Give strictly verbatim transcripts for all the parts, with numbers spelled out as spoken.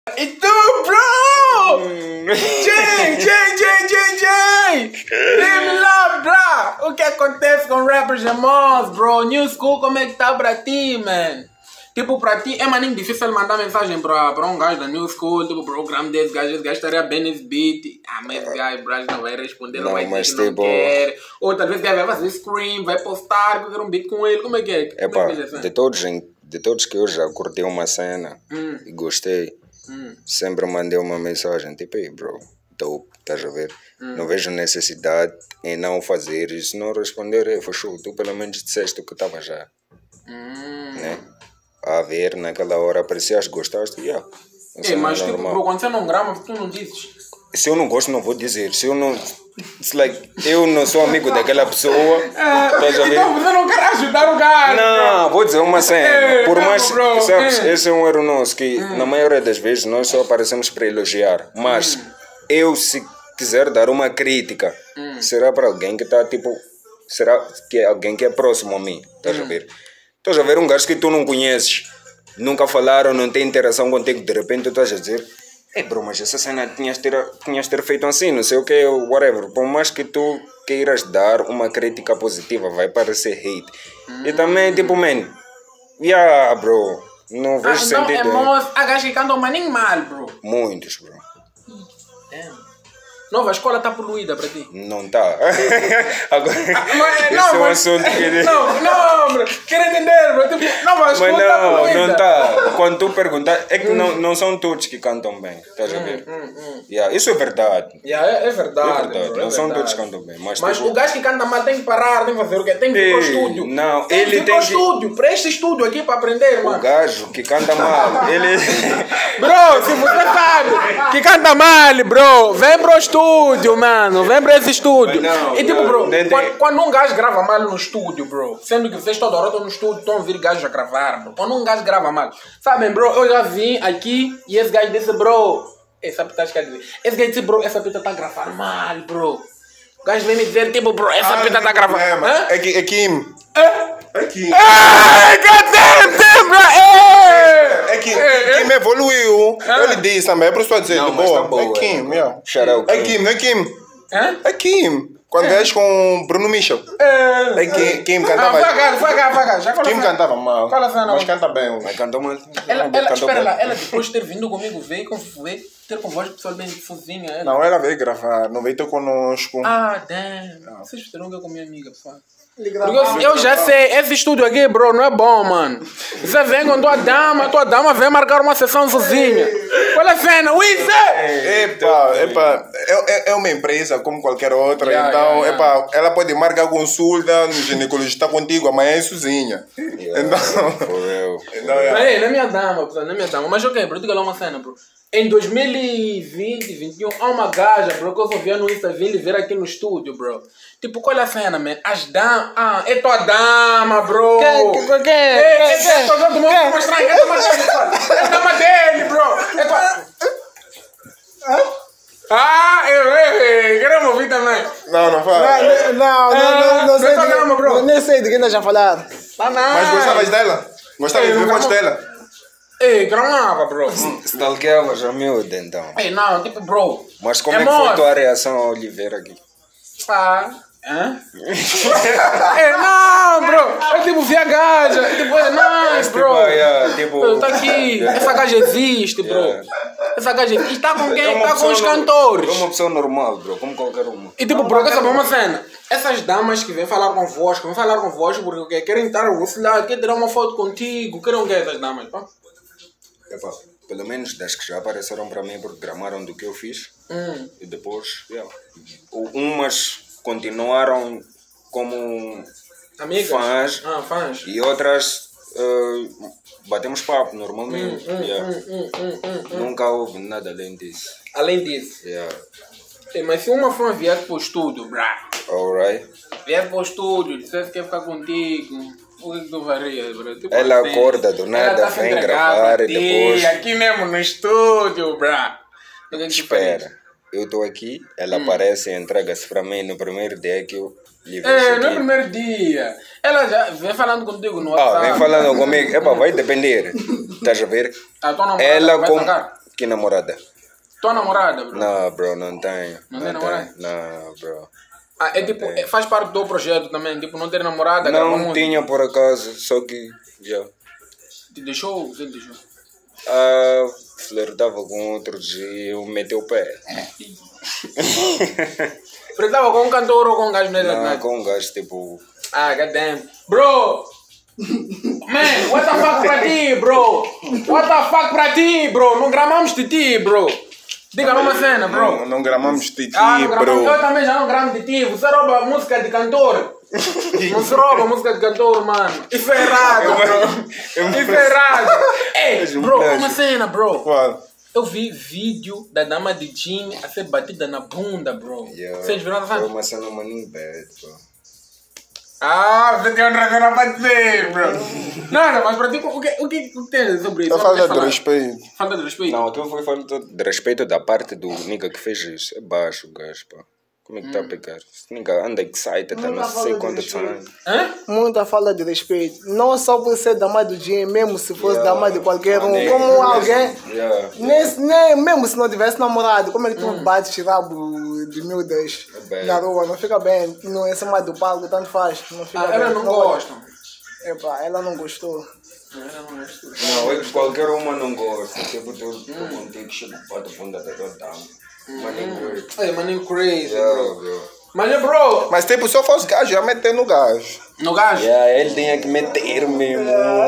E tu, bro? Jay, Jay, Jay, Jay, Jay! Diz-me lá, bro! O que acontece com rappers famosos, bro? New School, como é que tá pra ti, man? Tipo, pra ti é maninho difícil mandar mensagem pra, pra um gajo da New School, tipo, bro, o grama desse gajo, esse gajo estaria bem nesse beat. Ah, mas esse gajo, bro, não vai responder, não, não vai dizer que tipo... não quer. Ou talvez o gajo vai fazer scream, vai postar, que eu quero um beat com ele, como é que é? É pá, de todos, de todos que eu já curti uma cena hum. e gostei, hum. sempre mandei uma mensagem, tipo, hey, bro, dope, estás a ver? Hum. Não vejo necessidade em não fazer isso, não responder, hey, foi show, tu pelo menos disseste o que estava já, hum. né? A ver, naquela hora parecias gostaste, yeah. É, mas tipo, bro, quando você não grava, tu não dizes. Se eu não gosto, não vou dizer. Se eu não. It's like, eu não sou amigo daquela pessoa. É, então você não quer ajudar o gajo. Não, bro. Vou dizer uma cena. É, por mais. Bro, sabes, é. esse é um erro nosso que, hum. na maioria das vezes, nós só aparecemos para elogiar. Mas hum. eu, se quiser dar uma crítica, hum. será para alguém que está tipo. Será que é alguém que é próximo a mim. Estás hum. a ver? Estás a ver um gajo que tu não conheces, nunca falaram, não tem interação contigo, de repente tu estás a dizer, é bro, mas essa cena tinhas ter, tinhas ter feito assim, não sei o que, whatever. Por mais que tu queiras dar uma crítica positiva, vai parecer hate. Hum. E também, tipo, man, yeah, bro, não vejo ah, sentido. Não, é há gajos que cantam mas nem mal, bro. Muitos, bro. Damn. Nova escola está poluída para ti? Não está. Agora, ah, mas, esse não, é um mas, assunto que... Não, não, bro. Quero entender, bro. Tipo, nova escola está poluída. Mas não, não está. Quando tu perguntas... É que hum. não, não são todos que cantam bem. Estás a ver? Hum, hum, hum. Yeah, isso é verdade. Yeah, é, é verdade. É verdade. Bro, não é são verdade. todos que cantam bem. Mas, mas tipo... o gajo que canta mal tem que parar, tem que fazer o quê? Tem que ir para o estúdio. Não, tem ele que ir tem para o que... estúdio. Para este estúdio aqui para aprender, mano. O gajo que canta mal, ele... Bro, se você sabe que canta mal, bro, vem para o estúdio, mano. Mano, vem pra esse estúdio. Não, e tipo, bro, quando, quando um gajo grava mal no estúdio, bro, sendo que vocês toda hora estão no estúdio, estão a ouvir gajos a gravar, bro. Quando um gajo grava mal, sabem, bro, eu já vim aqui e esse gajo disse, bro, essa pita quer dizer, esse gajo disse, bro, essa pita tá gravando mal, bro. O gajo vem me dizer, tipo, bro, essa ah, pita tá gravando. É, é, é Kim. É? É Kim. É, cadê, bro? É que Kim evoluiu. Ele disse também, é por isso que estou dizendo, boa. É Kim, meu. É Kim, não é Kim. Hã? É Kim. Quando é. és com Bruno Michel. É. É Kim, Kim cantava. Ah, vagar, vagar, vagar. Já Kim cantava mal. Fala assim, não. Mas canta bem. Mas cantou mal. Ela, ela, cantou espera bem. Lá, ela depois de ter vindo comigo, veio, com, veio ter com voz pessoal bem difusinha. Ela. Não, ela veio gravar, não veio ter conosco. Ah, damn. Não. Vocês terão que eu com minha amiga, pessoal. Porque eu, eu já sei, esse estúdio aqui, bro, não é bom, mano. Você vem com tua dama, tua dama vem marcar uma sessão sozinha. Qual é a cena? Wizé! Epa, epa, é, é uma empresa como qualquer outra, yeah, então, yeah, yeah. Epa, ela pode marcar consulta no ginecologista contigo, amanhã é sozinha. Yeah. Então, então yeah. Mas, não é minha dama, pessoal, não é minha dama. Mas ok, bro, diga lá uma cena, bro. Em dois mil e vinte, vinte e um, há uma gaja, bro, que eu só via no Insta, vim lhe ver aqui no estúdio, bro. Tipo, qual é a cena, man? As damas... Ah, é tua dama, bro! Que? Que? Que? É, é tua dama, vou mostrar, é tua dama, é a dama dele, bro! É tua... Ah, eu errei! Queremos ouvir também! Não, não fala. Não, não, não, não sei de dama, bro! Nem sei de quem nós já falaram. Tá não! Mas gostavas dela? Gostavas de ver fotos dela? Ei, gramava, bro. Stalkeava já miúdo, então. Ei, não, tipo, bro. Mas como é, é que foi a tua reação ao Oliveira aqui? Ah, hã? Ei, não, bro. Eu tipo vi a gaja. Tipo, é nice, bro. Tipo, yeah, tipo... Tá aqui. Essa gaja existe, bro. Yeah. Essa gaja existe. E tá com quem? É tá com os cantores. É uma pessoa normal, bro. Como qualquer uma. E tipo, bro, quer saber uma cena? Essas damas que vêm falar com vós, que vêm falar com vós porque querem estar lá, querem tirar uma foto contigo. Querem o que essas damas, pá? Epa, pelo menos das que já apareceram para mim porque gramaram do que eu fiz hum. e depois yeah. umas continuaram como amigas, fãs, ah, fãs. E outras uh, batemos papo normalmente. Hum, hum, yeah. hum, hum, hum, hum, Nunca houve nada além disso. Além disso? Yeah. Sim, mas se uma fã vier para o estúdio, brá, alright. Vier para o estúdio, dissesse que quer ficar contigo. O que tu farias, bro? Tipo ela assim, acorda do nada, tá vem gravar e depois... Aqui mesmo no estúdio, brá. Espera, eu estou aqui, ela hum. aparece e entrega-se para mim no primeiro dia que eu lhe vi. É, no primeiro dia. Ela já vem falando contigo no WhatsApp. Ah, vem falando comigo. Epa, vai depender. Estás a ver? A tua namorada ela vai com... sacar? Que namorada? Tua namorada, bro? Não, bro, não tenho. Não tem namorada? Não, bro. Ah, é tipo, é, faz parte do projeto também, tipo, não ter namorada, gravar Não música. tinha por acaso, só que já. Te deixou? Você te deixou? Ah, flertava com outros e eu meti o pé. Flertava com um cantor ou com um gajo nele? Não, com um gajo tipo. Ah, goddamn. Bro! Man, what the fuck pra ti, bro? What the fuck pra ti, bro? Não gramamos de ti, bro. Diga numa cena, bro. Não, não gramamos de ti, Ah, não bro. gramamos. Eu também já não gramo de ti. Você rouba música de cantor. Não se rouba música de cantor, mano. Isso é errado, bro. Isso é errado. Ei, bro, uma cena, bro. Qual? Eu vi vídeo da dama de Jimmy a ser batida na bunda, bro. Yeah, Vocês viram essa foi cena? uma cena maninho bad, bro. Ah, você tem outra cena pra dizer, bro. Nada, mas pra ti, o que, o que tu tens sobre isso? É Só falta quer de falar? respeito. Falta de respeito? Não, aquilo foi falta de respeito da parte do nigga que fez isso. É baixo o gajo, pá. Como é que tá a pegar? Esse nigga anda excited, tá Não não tá sei falando quanto de time. Hã? Muita falta de respeito. Não só por ser dama do Jim, mesmo se fosse Yeah. dama de qualquer um. Yeah. Como alguém. Yeah. Nem, nem, mesmo se não tivesse namorado, como é que tu bates rabo de miúdas bem. na rua? Não fica bem. Não é cima do palco, tanto faz. Não fica Ah, bem. elas não gostam. Epa, ela não gostou. Ela não gostou. Não, é que qualquer uma não gosta. Tipo, tu tô contigo, chega e bota a bunda da tua dama. Maninho great. Ei, maninho crazy, Yeah, bro. bro. Mas é, bro, Mas tipo, se eu fosse gajo, ia meter no gajo. no gajo, Yeah, ele tinha que meter mesmo.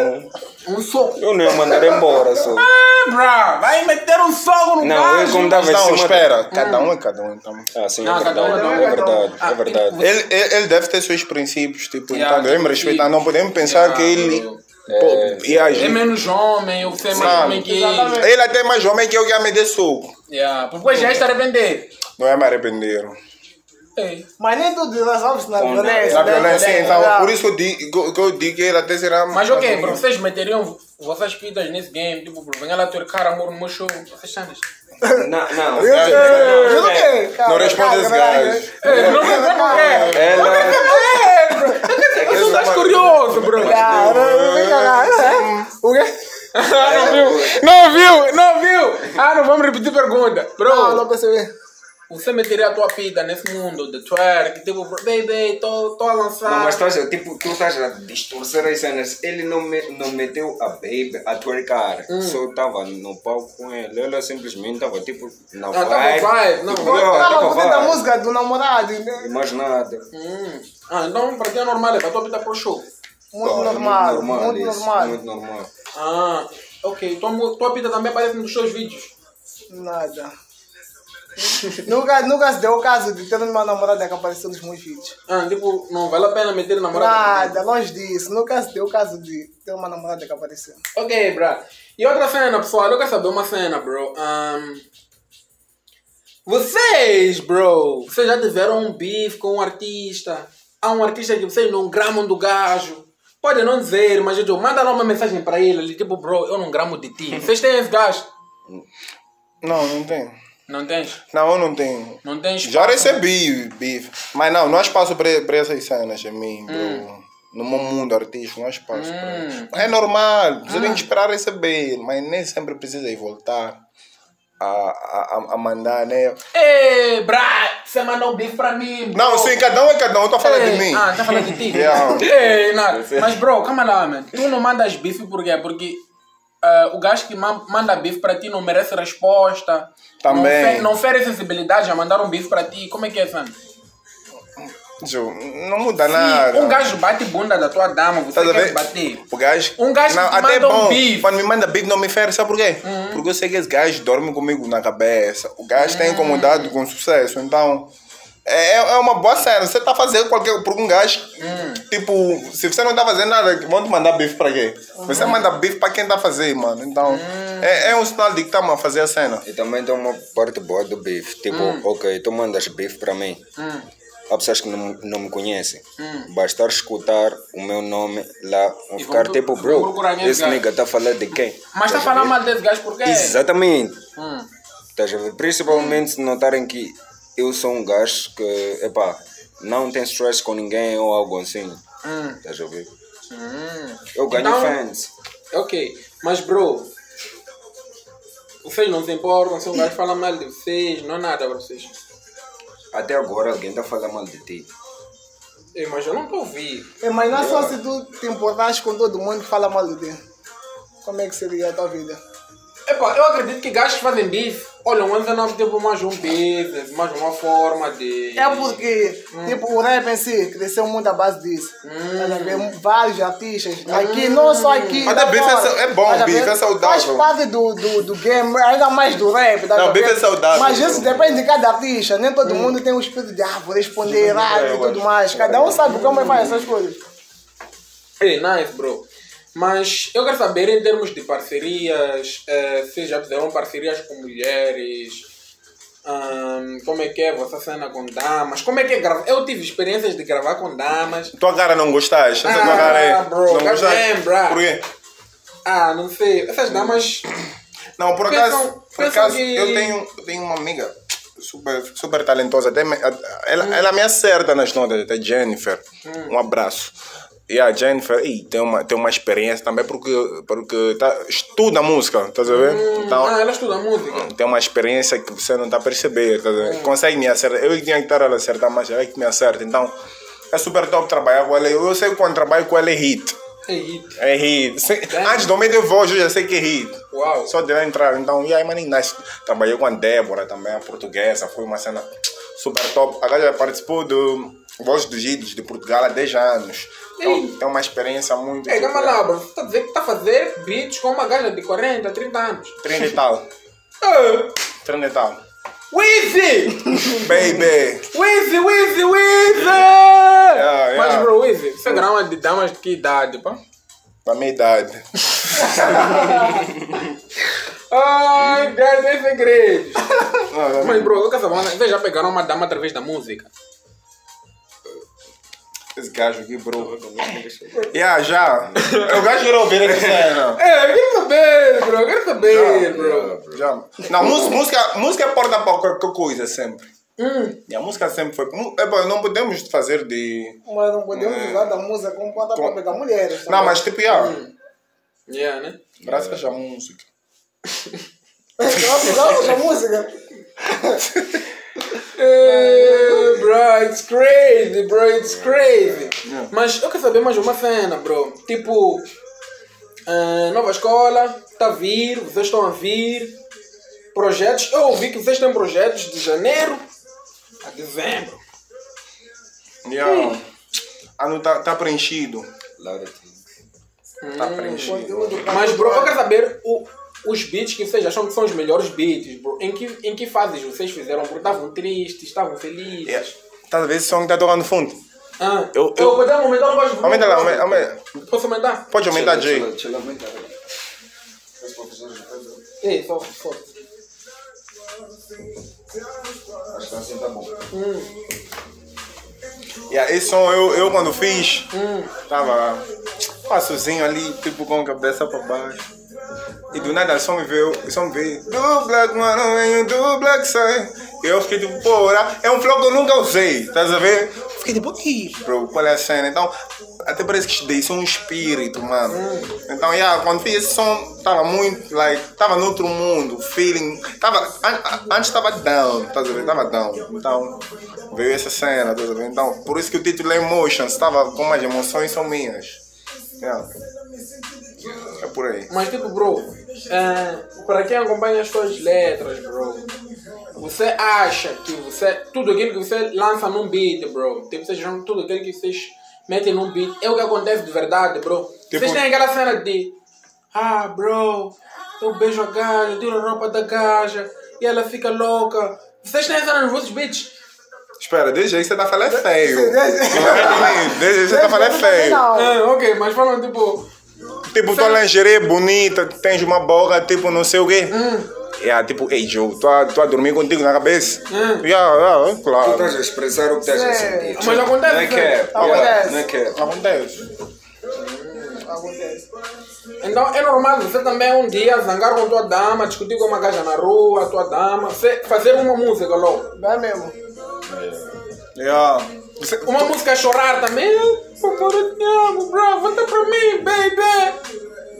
um soco. Eu não ia mandar embora só. Ah, bro, vai meter um soco no Não, eu gajo. como tava em Não, cima. espera. Cada um é cada um, então. Ah, sim, Não, é cada um, verdade. cada um, É cada um. verdade, Ah, é verdade. Ele, ele, ele deve ter seus princípios, tipo, Yeah, então devemos tipo, respeitar. Não podemos pensar yeah, que ele bro. pô, ia É agir. menos homem, eu sei mais Sim. homem que ele. Ele até é mais homem que eu ia me dar soco. Yeah, depois já está arrepender. Não é me arrepender. Ei. Mas nem tudo resolve-se na Com- violência. Na né? violência, então, Yeah. por isso que eu digo que eu digo que ele até será. Mas ok, bro, vocês meteriam vossas pitas nesse game, tipo, bro, venha lá turcar amor no meu show, vocês sabem? Não, não. Eu sei, não, eu sei. Não responde esse gajo. Ei, não quer saber o quê? Ela. É, bro, é que tu estás curioso, bro. Ah, não, não fica lá. O quê? Ah, não viu? Não viu? Não viu? Ah, não vamos repetir a pergunta. Bro, Não, não percebi. você meteria a tua pita nesse mundo de twerk, tipo, bro, baby, tô, tô a lançar. Não, mas tu, estás, tipo, tu estás a distorcer as cenas. Ele não, me, não meteu a baby a twerkar. Só estava no palco com ele. Ela simplesmente estava tipo na Ah, tava vibe. vibe, não, Tipo, vibe. eu, Tava tava curtindo a vibe. música do namorado. Né? E mais nada. Hum. Ah, então pra ti é normal, é pra tua pita pro show. Muito Claro, normal, normal muito isso, normal. Muito normal. Ah, ok. Tua, mu- tua pita também aparece nos seus vídeos. Nada. nunca, nunca se deu o caso de ter uma namorada que apareceu nos meus vídeos. Ah, tipo, não vale a pena meter namorado. Nada, longe disso. Nunca se deu o caso de ter uma namorada que apareceu. Ok, bro. E outra cena, pessoal, eu quero saber uma cena, bro. Um, vocês, bro, vocês já tiveram um beef com um artista? Há um artista que vocês não gramam do gajo? Pode não dizer, mas eu digo, manda lá uma mensagem pra ele, ele tipo, bro, eu não gramo de ti. Vocês têm esse gajo? Não, não tem. Não tens? Não, eu não tenho. Não tens? Já recebi bife. Mas não, não há espaço para para essas cenas a mim, bro. No meu mundo artístico, não há espaço para isso. É normal, você tem que esperar receber, mas nem sempre precisa ir voltar a, a, a mandar, né? Ei, bra, você mandou um bife pra mim, bro. Não, sim, cada um é cada um, eu tô falando Ei, de mim. Ah, tá falando de ti? Yeah. Ei, nada. Mas, bro, calma lá, man. Tu não mandas bife por quê? Porque uh, o gajo que ma manda bife pra ti não merece resposta. Também. Não, fe não fere sensibilidade a mandar um bife pra ti. Como é que é, Sam? Tio, não muda nada. Um gajo bate bunda da tua dama, você Estás a quer ver? bater. O gajo. Um gajo não, que até manda um bom. bife. Quando me manda bife, não me fere, sabe por quê? Porque eu sei que esse gajo dorme comigo na cabeça. O gajo está incomodado com sucesso. Então, é, é uma boa cena. Você está fazendo qualquer. Por um gajo. Tipo, se você não está fazendo nada, vão te mandar bife para quê? Você manda bife para quem está a fazer, mano. Então, é, é um sinal de que estamos a fazer a cena. E também tem uma parte boa do bife. Tipo, ok, tu mandas bife para mim. Há pessoas que não, não me conhecem. Basta escutar o meu nome lá. Vão E ficar vão- tipo, vão bro, procurar nesse esse gajo. nigga está a falar de quem? Mas tá Estás a falando ver? mal desse gajo porque... Exatamente. Hum. Estás a ver? Principalmente se notarem que eu sou um gajo que, epá, não tem stress com ninguém ou algo assim. Hum. Estás a ver? Hum. Eu ganho Então- fans. Ok, mas bro, vocês não se importam se um gajo fala mal de vocês, não é nada pra vocês. Até agora alguém está falando mal de ti. É, mas eu não estou a ouvir. É, mas não é só se tu te importas com todo mundo que fala mal de ti. Como é que seria a tua vida? Epa, eu acredito que gajos que fazem bife, olha, um ano não tipo mais um business, mais uma forma de... É porque, hum. tipo, o rap em si cresceu muito à base disso. Hum. Tá vendo? Vários artistas. Aqui, hum. não só aqui. Mas o bife é, é bom, o bife é saudável. Faz parte do, do, do game, ainda mais do rap. Tá não, o bife é saudável. Mas isso depende de cada artista. Nem todo hum. mundo tem o espírito de, ah, vou responder rápido e tudo mais. Cada um sabe como faz essas coisas. Hey, nice, bro. Mas eu quero saber, em termos de parcerias, uh, vocês já fizeram parcerias com mulheres, um, como é que é a vossa cena com damas, como é que é gravar? Eu tive experiências de gravar com damas. Tua cara não gostaste? Essa ah, tua cara é... bro, não gostaste? Por quê? Ah, não sei. Essas damas... Não, por acaso, pensam, por acaso que... eu, tenho, eu tenho uma amiga super, super talentosa, até me, ela, hum. ela me acerta nas notas, até Jennifer. Hum. Um abraço. E a Jennifer e tem, uma, tem uma experiência também porque, porque tá, estuda música, tá sabendo? Hum, então, ah, ela estuda música. Tem uma experiência que você não está a perceber, tá sabendo? Hum. Consegue me acertar. Eu tinha que estar ela acertar, mas ela é que me acerta. Então, é super top trabalhar com ela. Eu sei que quando trabalho com ela é hit. É hit. É hit. Sei, antes do meio de voz, eu já sei que é hit. Uau. Só de ela entrar. Então, e aí, mano, nice. Trabalhei com a Débora também, a portuguesa. Foi uma cena super top. A galera participou do Voz dos Hits de Portugal há dez anos. Então, é uma experiência muito... É, calma lá, bro. Você está a dizer que está a fazer beats com uma gaja de quarenta, trinta anos. trinta e tal. Uh. trinta e tal. Weezy! Baby! Weezy, Weezy, Weezy! Yeah, yeah. Mas, bro, Weezy, você grava de damas de que idade, pá? Da minha idade. Ai, Deus, tem segredos. Mas, bro, eu quero saber, vocês já pegaram uma dama através da música? Esse gajo aqui, bro. Yeah, já. O gajo quer ouvir essa cena. É, eu quero saber, bro. Eu quero saber, já, bro. Já. Não, música, música é porta para qualquer coisa, sempre. Hum. E a música sempre foi... É, não podemos fazer de... Mas não podemos é. usar da música como porta para pegar mulheres. Não, mas tipo, yeah. Hum. Yeah, né? Graças à música. Graças à música. Uh, bro, it's crazy, bro, it's crazy. Yeah. Mas eu quero saber mais uma cena, bro. Tipo, uh, nova escola, está a vir, vocês estão a vir. Projetos, eu ouvi que vocês têm projetos de janeiro a dezembro. Yeah. Hum. Ano está tá preenchido. Está hum. preenchido. Mas, bro, eu quero saber o. Os beats que vocês acham que são os melhores beats, bro. Em que, em que fases vocês fizeram? Porque estavam tristes, estavam felizes. Yeah. Tá a ver esse som que está tocando no fundo? Ah, eu, eu... eu podemos aumentar o voz do Aumenta lá, aumenta, aumenta. Posso aumentar? Pode aumentar, Jay. Ei, só, só. Acho que assim tá bom. Hum. Yeah, esse som eu, eu quando fiz, hum. tava passozinho ali, tipo com a cabeça para baixo. E do nada só me veio, só me veio do black mano, venho do black side. E eu fiquei tipo, porra, é um flow que eu nunca usei, tá a ver? Fiquei tipo, ih, bro, qual é a cena? Então, até parece que dei som um espírito, mano. Hum. Então, yeah, quando fiz esse som, tava muito, like, tava no outro mundo, feeling. Tava, an antes tava down, tá a ver? Tava down. Então, veio essa cena, tá a ver? Então, por isso que o título é Emotions, tava com as emoções são minhas. Yeah. É por aí. Mas tipo, bro, é, para quem acompanha as tuas letras, bro, você acha que você, tudo aquilo que você lança num beat, bro, tipo, vocês acham tudo aquilo que vocês metem num beat, é o que acontece de verdade, bro? Tipo, vocês têm aquela cena de, ah, bro, eu beijo a gaja, eu tiro a roupa da gaja e ela fica louca. Vocês têm essa nos vossos beats? Espera, desde aí você tá falando é feio. Desde aí você tá falando é feio. É, ok, mas falam tipo... Tipo, tua lingerie bonita, tens uma boca, tipo, não sei o quê. Hum. Yeah, tipo, ei, Joe, tu a, tu a dormir contigo na cabeça? Hum. Yeah, yeah, claro. Tu estás a expressar o que estás a sentir. Mas acontece. Não é que é. Acontece. Não é que é. Acontece. Acontece. Então é normal você também um dia zangar com tua dama, discutir com uma gaja na rua, tua dama, você fazer uma música logo. Não é mesmo? Yeah. Uma música a chorar também. Por favor, eu te amo, bro. Volta pra mim, baby.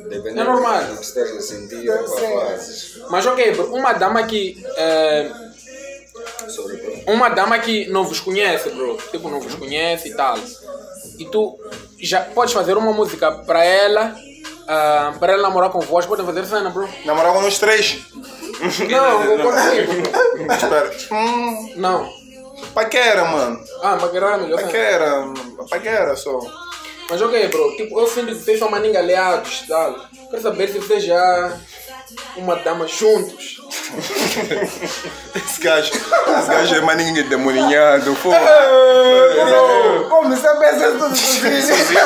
Dependendo É normal. do que estás a sentir, é fazes. Mas ok, bro, uma dama que. eh, Sorry, bro. uma dama que não vos conhece, bro. Tipo, não vos conhece e tal. E tu já podes fazer uma música para ela, ah, para ela namorar com vós. Podem fazer cena, bro. Namorar com nós três. Não, eu consigo. Espera. Hum, Não. paquera, mano. Ah, mas era melhor. Paquera. Paquera só. Mas ok, bro. Tipo, eu sinto que vocês são maninga aliados e tal. Quero saber se vocês já. Uma dama juntos. Esse gajo, esse gajo é maninho demoninhado. Pô. Como você pensa tudo sozinho?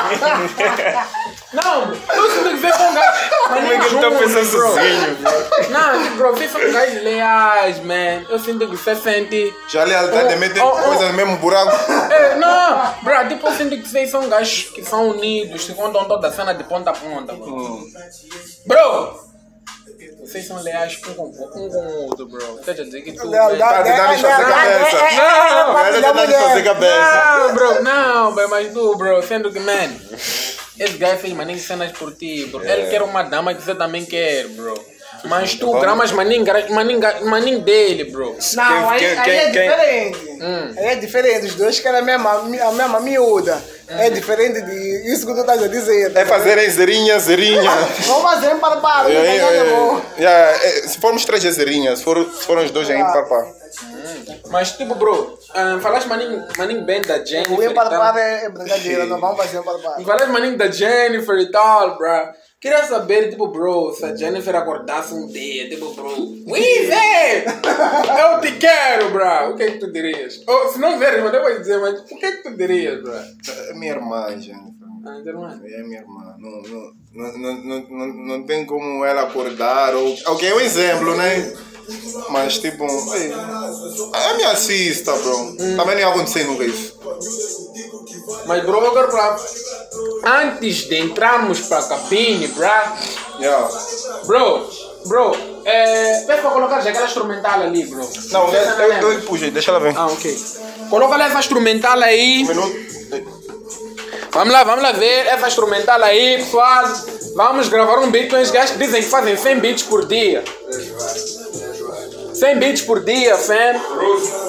Não, eu sinto que vocês são gajos. Como é que ele tá pensando sozinho? Não, tipo, bro, vocês são gajos leais, man. Eu sinto que você sente. Já a lealdade é meter Oh, oh, oh. coisas no mesmo buraco. É, não, bro, tipo, eu sinto que vocês são gajos que são unidos, que contam toda a cena de ponta a ponta, bro. Hum. Bro! Vocês são leais um com, um com o outro, bro. Você já dizer que tu. Tá tentando nos fazer cabeça. Não, Tá tentando nos fazer cabeça. Não, bro, não, bro, mas tu, bro, sendo que, man, esse guy fez maninho cenas por ti, bro. Ele quer uma dama que você também quer, bro. Mas tu gramas maninho, maninho, maninho dele, bro. Não, aí, Quem- aí quem- é quem- diferente. Hum. Aí é diferente. Os dois querem a mesma, a mesma miúda. É diferente de isso que tu estás a dizer. É fazerem zerinha, zerinha. Vamos fazer um para para. E aí, Tá é, bom. yeah, é, se formos três é zerinha, se, for, se forem os dois, é par par. Mas, tipo, bro, ah, falaste maninho, maninho bem da Jennifer. O ir e para tal. para é é brincadeira. Não vamos fazer um para para. Falaste maninho da Jennifer e tal, bro. Queria saber, tipo, bro, se a Jennifer acordasse um dia, tipo, bro, Weezy! Eu te quero, bro! O que é que tu dirias? Ou, se não veres, mas eu vou dizer, mas o que é que tu dirias, bro? É minha irmã, gente. Ah, então não é. É minha irmã. Não, não, não, não, não, não, não tem como ela acordar. Ou, ok, é um exemplo, né? Mas tipo, ei, é minha assista, bro. Também nem aconteceu nunca isso. Mas, bro, eu quero falar. Antes de entrarmos pra cabine, bro, Yeah. bro, bro, é. Peço pra colocar já aquela instrumental ali, bro. Não, Você eu, não eu, lembra? eu puxei, deixa ela ver. Ah, ok. Coloca lá essa instrumental aí. Um minuto. Vamos lá, vamos lá ver essa instrumental aí, pessoal. Vamos gravar um beat com os gajos que dizem que fazem cem beats por dia. cem beats por dia, fam.